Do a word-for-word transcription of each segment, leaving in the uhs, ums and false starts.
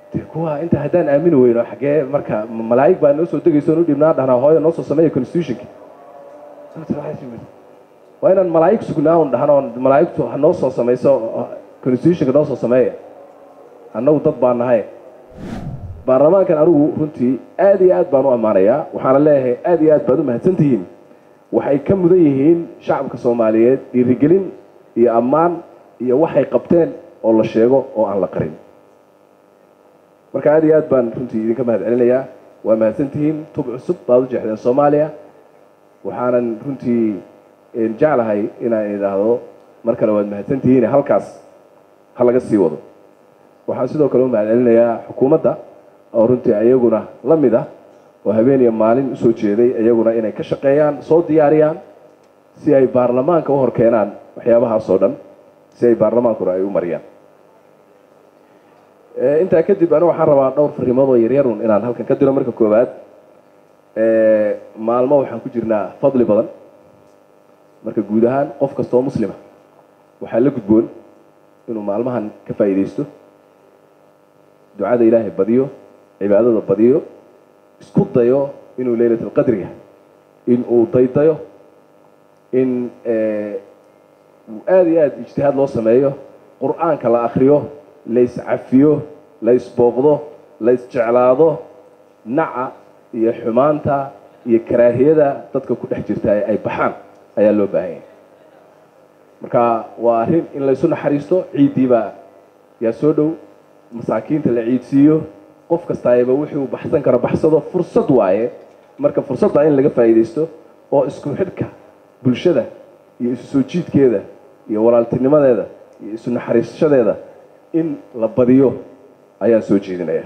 kuwa inta haddaan aamin weyno xagee marka malaa'ig baa noo soo degayso inuu dhibnaa dhahnaa hooyo noo soo sameeya constitutionka waa inaan malaa'ig sugnaa un dhahno malaa'igtu ha noo soo samayso constitutionka noo soo sameeya annagu dad baan nahay baarlamaankan anigu runtii aad iyo aad baan u ammaanayaa waxaana leeyahay aad iyo aad baad u mahadsantihiin waxay ka mudan yihiin shacabka Soomaaliyeed dhiirigelin iyo ammaan iyo waxay qabteen oo la sheego oo aan la qarin marka aad iyo aad baan runtii idinka mahad celinayaa waa mahadsantihiin tub cusub baad u jeexdeen Soomaaliya waxaanan runtii jeclahay inaan idhaahdo mar kale waad mahadsantihiin halkaas ha laga sii wado waxaan sidoo kale u mahad celinayaa xukuumadda oo runtii ayaguna la mid ah oo habeen iyo maalin u soo jeeday ayaguna inay ka shaqeeyaan soo diyaariyaan si ay baarlamaanka u hor keenaan waxyaabahaas oo dhan si ay baarlamaankuna ay u mariyaan intaa kadib anigu waxaan rabaa dhowr fariimood oo yaryar un inaan halkan ka diro marka koowaad maalmo waxaan ku jirnaa fadli badan marka guud ahaan qof kasta oo muslima waxaa la gudboon inuu maalmahan ka faa'iidaysto ducada ilaahay badiyo cibaadada badiyo isku dayo inuu laylatul qadriga in uu daydayo in aad iyo aad ijtihaad loo sameeyo qur'aanka la akhriyo la iscafiyo la isbooqdo la isjeclaado naca iyo xumaanta iyo karaahiyada dadka ku dhex jirta ay baxaan ayaa loo baahan yahay marka waa arrin in la isu naxariisto ciidiiba yaa soo dhow masaakiinta la ciidsiiyo qof kastaayba wuxuu baxsan karo baxsado fursad waaye marka fursadda in laga faa'iidaysto oo isku xidhka bulshada iyo isu soo jiidkeeda iyo walaaltinimadeeda iyo isu naxariisashadeeda in la badiyo ayaan soo jeedinaya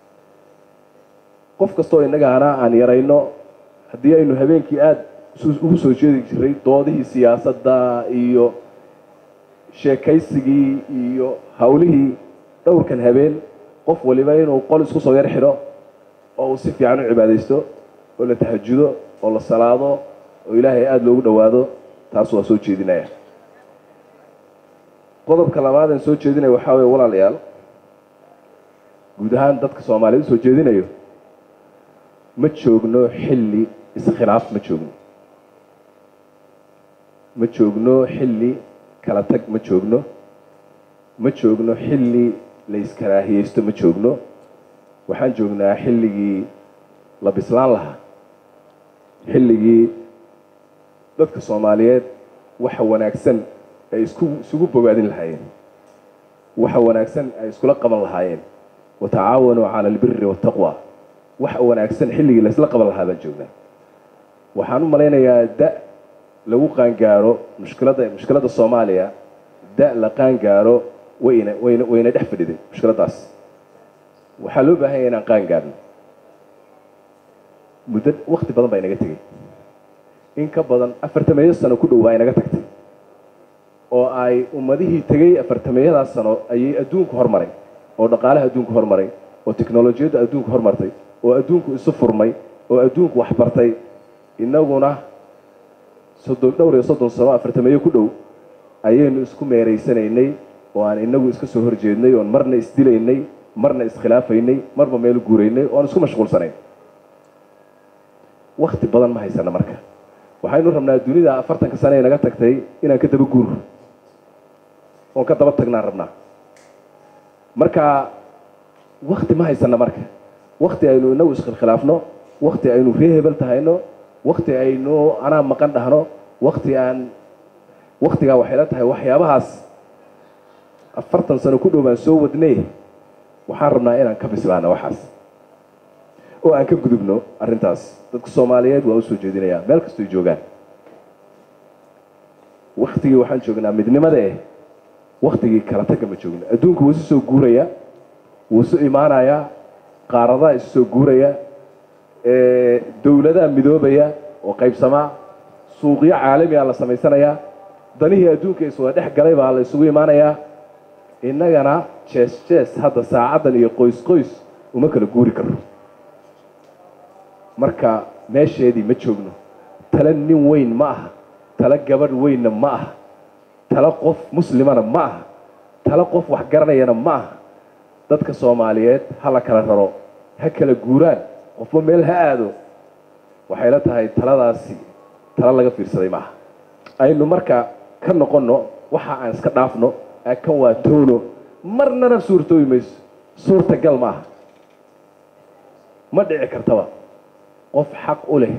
qof kastoo innagana aan yarayno haddii aynu habeenkii aad ugu soo jeedi jiray doodihii siyaasadda iyo sheekaysigii iyo hawlihii dhowrkan habeen qof waliba inuu qol isku soo yar xidho oo uu si fiican u cibaadaysto oo la tahajudo oo la salaado oo ilaahay aada loogu dhowaado taas waa soo jeedinaya qodobka labaad aan soo jeedinayo waxaa weeye walaalayaal guud ahaan dadka Soomaaliyeed soo jeedinayo ma joogno xilli iskhilaaf ma joogno ma joogno xilli kala tag ma joogno ma joogno xilli la iskaraahiyeysto ma joogno waxaan joognaa xilligii la bislaan lahaa xilligii dadka Soomaaliyeed waxa wanaagsan ay isku isugu bogaadin lahaayeen waxa wanaagsan ay iskula qaban lahaayeen watacaawanu cala albirri wattaqwa waxa wanaagsan xilligii la isla qaban lahaa baan joognaa waxaan u malaynayaa da lagu qaangaaro mushkiladda mushkiladda Soomaaliya da la qaangaaro wayna wayna wayna dhex fadhiday mushkiladaas waxaa loo baahan yahay inaan qaangaarno muddo waqti badan baa inaga tegay in ka badan afartameeyo sano ku dhow baa inaga tagtay oo ay ummadihii tegay afartameeyadaas sano ayay adduunku hormaray oo dhaqaalaha adduunku hormaray oo tiknoolajiyadda adduunku hormartay oo adduunku isu furmay oo adduunku wax bartay inaguna soddon dhowr iyo soddon sano afartameeyo ku dhow ayaynu isku meeraysanaynay oo aan inagu iska soo horjeednay oo marna isdilaynay marna iskhilaafaynay marba meel guuraynay oo aan isku mashquulsanayn waqti badan ma haysana marka waxaynu rabnaa dunida afartanka sano ee naga tagtay inaan ka daba guuro oo ka daba tagnaan rabnaa marka waqti ma haysana marka waqti aynu inagu iskhilaafno waqti aynu ree hebel tahayno waqti aynu anaa maqan dhahno waqti aan waqtigaa waxay la tahay waxyaabahaas afartan sano ku dhow baan soo wadnay waxaan rabnaa inaan ka bislaano waxaas oo aan ka gudubno arrintaas dadka Soomaaliyeed waa u soo jeedinayaa meel kastoo joogaan waqtigii waxaan joognaa midnimada eh waqtigii kala tagga ma joogno adduunku wuu soo guuraya wuu soo imaanaya qaaradaha isu soo guuraya ee dawladaha midoobaya oo qaybsama suuqyo caalami ah la samaysanaya danihii adduunka isoo dhex galay baa la isugu imaanaya innagana jees jees hadda saacadan iyo qoys qoys uma kala guuri karno marka meesheedii ma joogno tala nin weyn ma aha tala gabadh weynna ma aha tala qof muslimana ma aha tala qof wax garanayana ma aha dadka Soomaaliyeed hala kala raro ha kala guuraan qofba meel ha aado waxay la tahay taladaasi tala laga fiirsaday maaha aynu marka ka noqono waxa aan iska dhaafno kan waa toono marnana suurtooy mayso suurtagal maaha ma dhici kartaba qof xaq u leh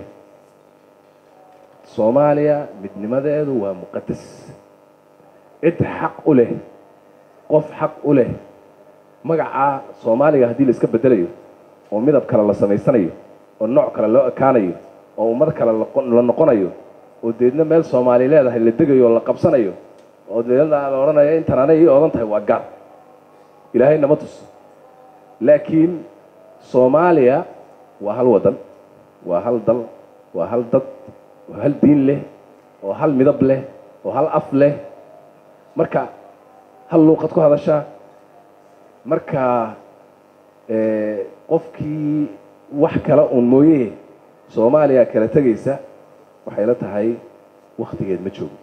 Soomaaliya midnimadeedu waa muqaddas cid xaq u leh qof xaq u leh magaca Soomaaliga hadii la iska bedelayo oo midab kale la sameysanayo oo nooc kale loo ekaanayo oo ummad kale la noqonayo oo deedna meel Soomaali leedahay la degayo la qabsanayo oo deedna la oranayo inta aanay odan tahay waa gaar ilaahay nama tus laakiin Soomaaliya waa hal wadan waa hal dal waa hal dad waa hal diin leh oo hal midab leh oo hal af leh marka hal luqad ku hadasha marka ee qofkii wax kala oo mooyee Soomaaliya kala tagaysa waxay la tahay waqtigeed ma joogo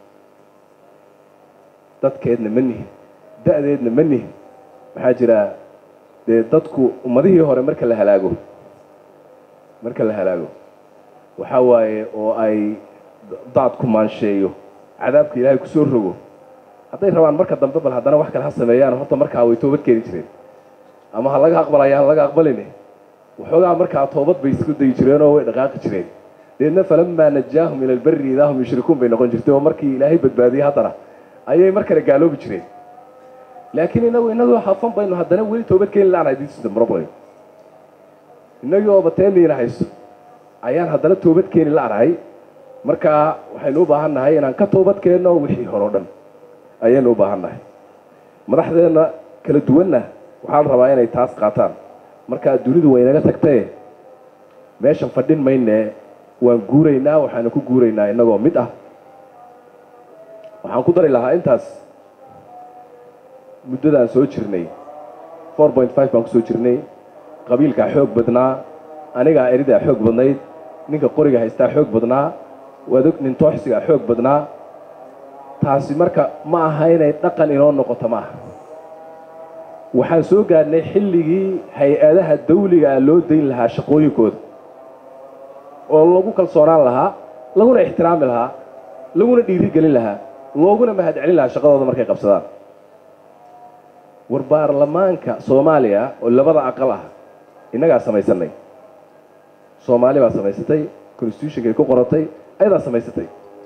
dadkeedna ma nihin da'deedna ma nihin maxaa jira dee dadku ummadihii hore marka la halaago marka la halaago waxa waaye oo ay daad ku maansheeyo cadaabka Ilaahay ku soo rogo hadday rabaan marka dambe bal haddana wax kale ha sameeyaan horta markaa way toobad keeni jireen ama ha laga aqbalayaan laga aqbalin waxoogaa markaa toobad bay isku day jireen oo way dhaqaaqi jireen deedna falamma najaahum ila albarri idahum yushrikuun bay noqon jirtay oo markii Ilaahay badbaadiyay haddana ayay markale gaaloobi jireen laakiin inagu inagu xafan baynu haddana weli toobad keeni laanahay this is the problem inagu oo bateeniina hayso ayaan haddana toobad keeni laanahay marka waxaynu u baahannahay inaan ka toobad keenno wixii hore oo dhan ayaynu u baahannahay madaxdeena kala duwanna waxaan rabaa inay taas qaataan marka dunidu way naga tagtay meeshan fadhin maynee waan guuraynaa waxaan ku guuraynaa inagoo mid ah waxaan ku dari lahaa intaas muddadaan soo jirnay four point five baan ku soo jirnay qabiilka xoog badnaa aniga erida xoog badnayd ninka qoriga haysta xoog badnaa wadog nin tooxsiga xoog badnaa taasi marka ma aha inay dhaqan inoo noqoto ma aha waxaan soo gaarnay xilligii hay-adaha dawliga loo deyn lahaa shaqooyinkooda oo lagu kalsoonaan lahaa laguna ixtiraami lahaa laguna dhiirigelin lahaa looguna mahadcelin lahaa shaqadooda markay qabsadaan war baarlamaanka Soomaaliya oo labada aqal ah inaga samaysanay Soomaali baa samaysatay constitution-ka ku qoratay ayada samaysatay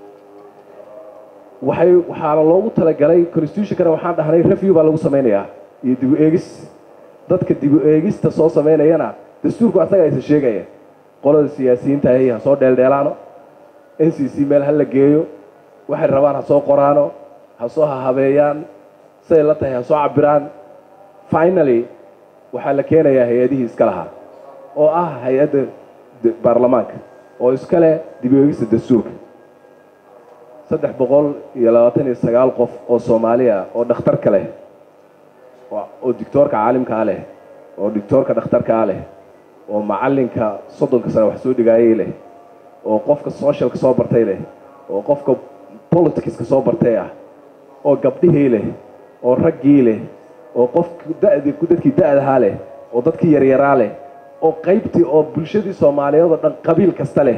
waxay waxa loogu talagalay constitution-kana waxaan dhahnay review baa lagu sameeyaa iyo dib u eegis dadka dib u eegista soo sameynayana dastuurku asaga ay sheegayeen qolada siyaasiyiinta ay soo dheeldheelaano N C C meel hal la geeyo waxay rabaan ha soo qoraano ha soo habeeyaan say la tahay ha soo cabiraan finally waxa la keenayaa hay'adihii iska lahaa oo ah hay'adda baarlamaanka oo iska leh dib u eegista dastuurka saddex boqol iyo labaatan iyo sagaal qof oo Soomaaliya oo dhakhtar kale oo doctorka caalimka leh oo doctorka dhakhtarka leh oo macalinka soddonka sano wax soo dhigayay leh oo qofka social ka soo bartay leh oo qofka politics ka soo bartay ah oo gabdhihii leh oo raggii leh oo qofka da'dii ku dadkii da'daha leh oo dadkii yar yaraa leh oo qaybtii oo bulshadii Soomaaliyeed oo dhan qabiil kasta leh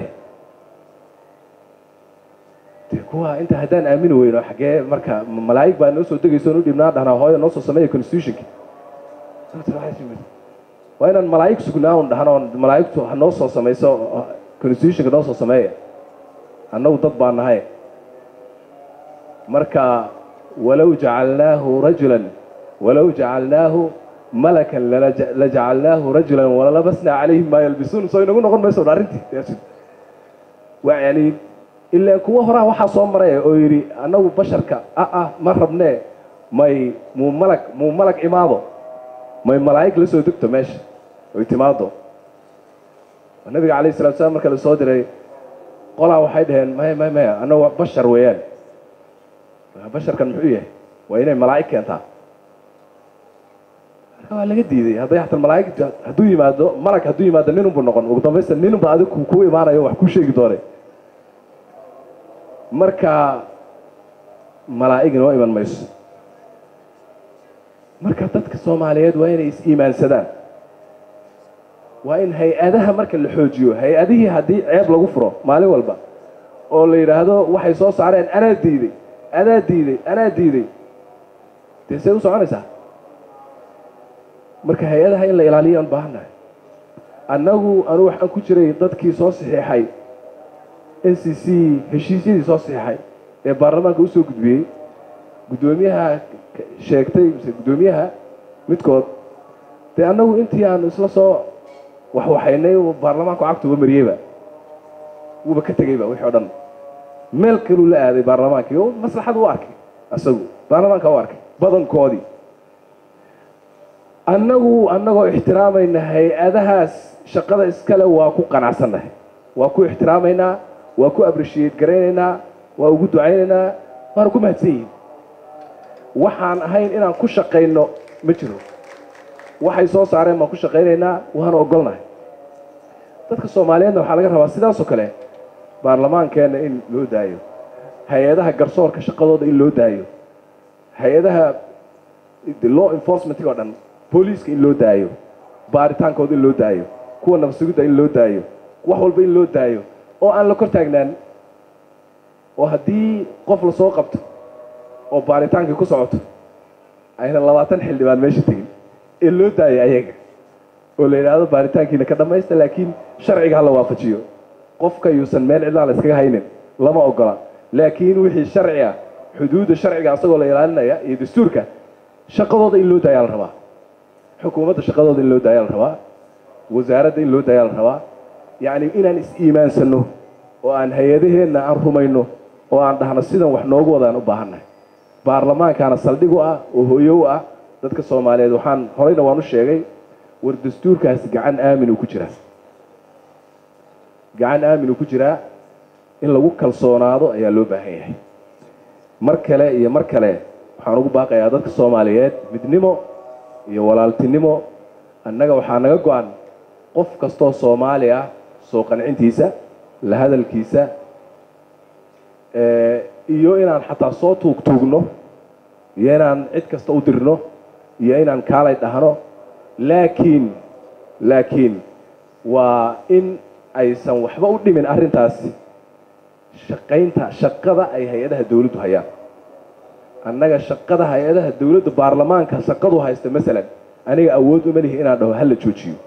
kuwa inta hadaan aamin weyno xagee marka malaa'ig baa noo soo degayso oo dhibnaa dhana hooyo noo soo sameeyay constitution-ka waa inaan malaa'ig sugnaa oo dhahno malaa'igtu ha noo soo sameeyso constitution-ka noo soo sameeya annagu dad baan nahay marka walaw jacalnaahu rajulan walaw jacalnaahu malakan la jacalnaahu rajulan wala labasna calayhim ma yalbisuun soo inagu noqon mayso arrintii waa yani ilaa kuwa hore waxa soo maray oo yiri anagu basharka ah ah ma rabnee may mu malag mu malag imaado may malaa'ig la soo degto meesha oo timaado nabiga kaleey salaatu salaam marka la soo diray qolaa waxay dhaheen may may may anagu bashar weeyaan basharkan muxuu yahay waa inay malaa'ig keentaa waa laga diiday haday xataa malaa'ig haduu yimaado malag haduu yimaado nin uu noqon ugu dambaysta nin baa adigu ku imaanayo wax ku sheegi doonay marka malaa'ig noo iman mayso marka dadka Soomaaliyeed waa inay is iimaansadaan waa in hay-adaha marka la xoojiyo hay-adihii haddii ceeb lagu furo maalin walba oo la yidhaahdo waxay soo saareen anaa diiday anaa diiday anaa diiday dee say u soconaysaa marka hay-adaha in la ilaaliyo aan baahannahay annagu anu waxaan ku jiray dadkii soo saxiixay n c c heshiisyadii soo saxiixay ee baarlamaanka u soo gudbiyey guddoomiyaha sheegtay mise guddoomiyaha midkood dee annagu intii aanu isla soo waxwaxaynay baarlamaanku cagtuba mariyeyba wuuba ka tegeyba wixii o dhan meel kaluu la aaday baarlamaankii oo maslaxad u arkay asagu baarlamaanka u arkay badankoodii annagu annagoo ixtiraamayna hay-adahaas shaqada iskale waa ku qanacsannahay waa ku ixtiraamaynaa waa ku appreciate garaynaynaa waa ugu ducaynaynaa waana ku mahadsan yihin waxaan ahayn inaan ku shaqayno ma jiro waxay soo saareen baan ku shaqaynaynaa waana ogolnahay dadka Soomaaliyeedna waxaa laga rabaa sidaas oo kale baarlamaankeenna in loo daayo hay-adaha garsoorka shaqadooda in loo daayo hay-adaha law enforcement oo dhan booliiska in loo daayo baaritaankooda in loo daayo kuwa nabadgelyada in loo daayo wax walba in loo daayo oo aan la kor taagnaan oo haddii qof la soo qabto oo baaritaankii ku socoto ayna labaatan xildhibaan meesha tegin in loo daayo ayaga oo la yidhaahdo baaritaankiina ka dhammaysta laakiin sharciga ha la waafajiyo qofka yuusan meel cidlaan la iskaga haynin lama ogola laakiin wixii sharci ah xuduudda sharciga asagoo la ilaalinaya iyo dastuurka shaqadooda in loo daayaa la rabaa xukuumadda shaqadooda in loo daayaa la rabaa wasaaradda in loo daayaa la rabaa yacni inaan is-iimaansanno oo aan hay-adaheenna aan rumayno oo aan dhahno sidan wax noogu wadaan u baahannahay baarlamaankaana saldhig u ah oo hooyo u ah dadka Soomaaliyeed waxaan horeyna waan u sheegay war dastuurkaas gacan aamin uu ku jiraa gacan aamin uu ku jiraa in lagu kalsoonaado ayaa loo baahan yahay mar kale iyo mar kale waxaan ugu baaqayaa dadka Soomaaliyeed midnimo iyo walaaltinimo annaga waxaa naga go'an qof kastoo Soomaali ah soo qancintiisa la hadalkiisa ee iyo inaan xataa soo tuug tuugno iyo inaan cid kasta u dirno iyo inaan kaalay dhahno laakiin laakiin waa in aysan waxba u dhimin arrintaasi shaqaynta shaqada ay hay-adaha dawladdu hayaan annaga shaqada hay-adaha dawladda baarlamaanka shaqadu haysta masalan aniga awood uma lihi inaan dhaho hala joojiyo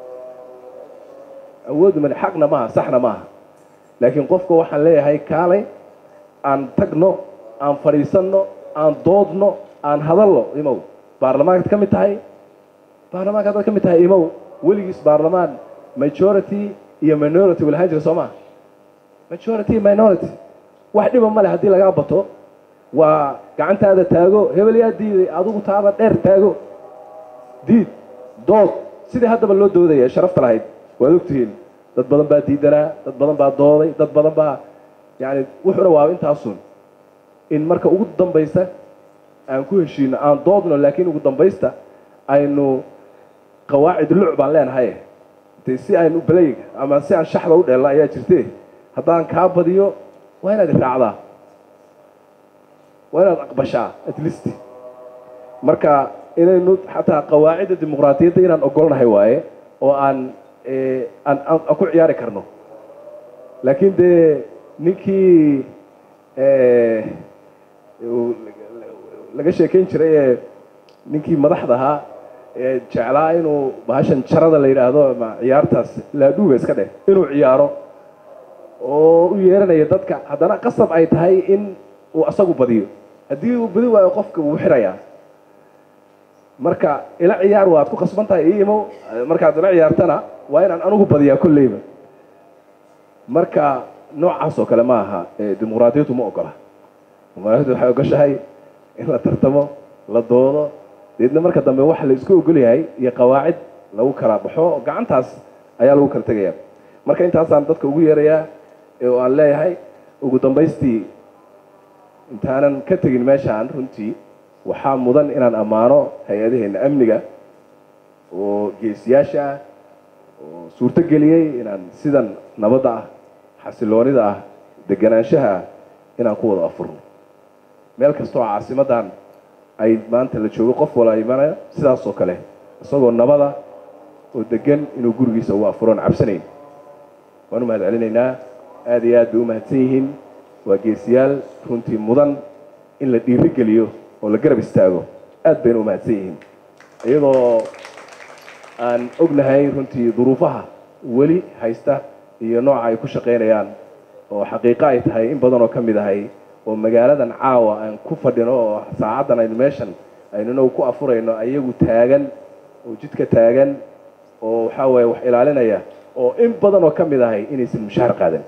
awood uma lihi xaqna maaha saxna maaha laakiin qofka waxaan leeyahay kaalay aan tagno aan fadhiisanno aan doodno aan hadalno imow baarlamaankaad ka mid tahay baarlamaanka haddaad ka mid tahay imow weligiis baarlamaan majority iyo minority wala hajir soo maaha majority minority wax dhiba male haddii lagaa bato waa gacantaada taago hebel yaa diiday adigu taada dheer taago diid dood sidii haddaba loo doodaya sharafta lahayd waad ogtihiin dad badan baa diidanaa dad badan baa dooday dad badan baa yani wuxuuna waa intaasun in marka ugu dambaysta aan ku heshiino aan doodno laakiin ugu dambaysta aynu qawaacid luc baan leenahay intay si aynu balayga ama si aan shaxda u dheelna ayaa jirtee haddaan kaa badiyo waa inaad raacdaa waa inaad aqbashaa at least marka inaynu xataa qawaacidda dimuqraadiyadda inaan ogolnahay waaye oo aan aan aan ku ciyaari karno laakiin dee ninkii laga sheekayn jiray ee ninkii madaxda ahaa ee jeclaa inuu bahashan jarada la yidhaahdo ama ciyaartaas laadhuuga iska dheh inuu ciyaaro oo u yeeranayo dadka haddana qasab ay tahay in uu asagu badiyo haddii uu badi waayo qofka wuu xirayaa marka ila ciyaar waad ku qasban tahay ii imow markaad ila ciyaartana waa inaan anugu badiyaa kolleyba marka noocaas oo kale ma aha dimuqraadiyaddu ma ogola dimuqraadiyaddu waxay ogoshahay in la tartamo la doodo deedna marka dambe waxa la isku ogol yahay iyo qawaacid lagu kala baxo gacantaas ayaa lagu kala tegayaa marka intaasaan dadka ugu yeerayaa oo aan leeyahay ugu dambaystii intaanan ka tegin meeshaan runtii waxaa mudan inaan ammaano hay-adaheena amniga oo geesiyaasha ah oo suurto geliyey inaan sidan nabadda ah xasiloonida ah deganaanshaha ah inaan ku wada afurno meel kastoo caasimadan ay maanta la joogo qof wala imanaya sidaas oo kale isagoo nabada oo degan inuu gurigiisa uga furan cabsanayn waanu mahad celinaynaa aad iyo aad u mahadsan yihiin waa geesiyaal runtii mudan in la dhiiri geliyo oo la garab istaago aad baynu u mahadsan yihiin iyadoo aan ognahay runtii duruufaha weli haysta iyo nooca ay ku shaqaynayaan oo xaqiiqo ay tahay in badan oo ka mid ahay oo magaaladan caawa aan ku fadhino oo saacadan aynu meeshan aynu ku afurayno ayagu taagan oo jidka taagan oo waxa weeye wax ilaalinaya oo in badan oo ka mid ahay inaysan mushaar qaadan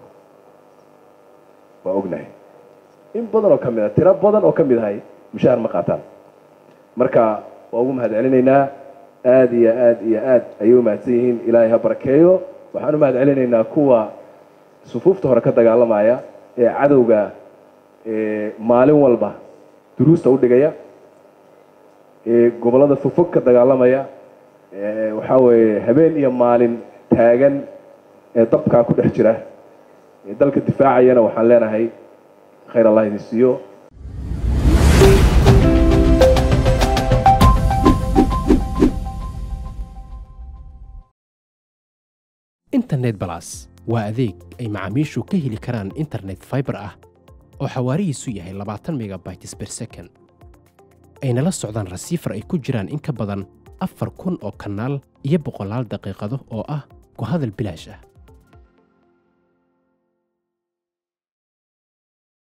waa ognahay in badan oo ka mid ah tiro badan oo ka mid ahay mushaar ma qaataan marka waa ugu mahad celinaynaa aad iyo aad iyo aad ayay u mahadsan yihiin ilaahay ha barakeeyo waxaan u mahad celinaynaa kuwa sufuufta hore ka dagaalamaya ee cadowga maalin walba duruusta u dhigaya ee gobolada fogfog ka dagaalamaya waxa weeye habeen iyo maalin taagan ee dabka ku dhex jira ee dalka difaacayana waxaan leenahay khayr Allah idin siiyo internet plus waa adeeg ay macaamiishu ka heli karaan internet fiber ah oo xawaarihiisu yahay labaatan megabytes per second ayna la socdaan rasiifar ay ku jiraan in ka badan afar kun oo kanaal iyo boqolaal daqiiqado oo ah ku hadal bilaash ah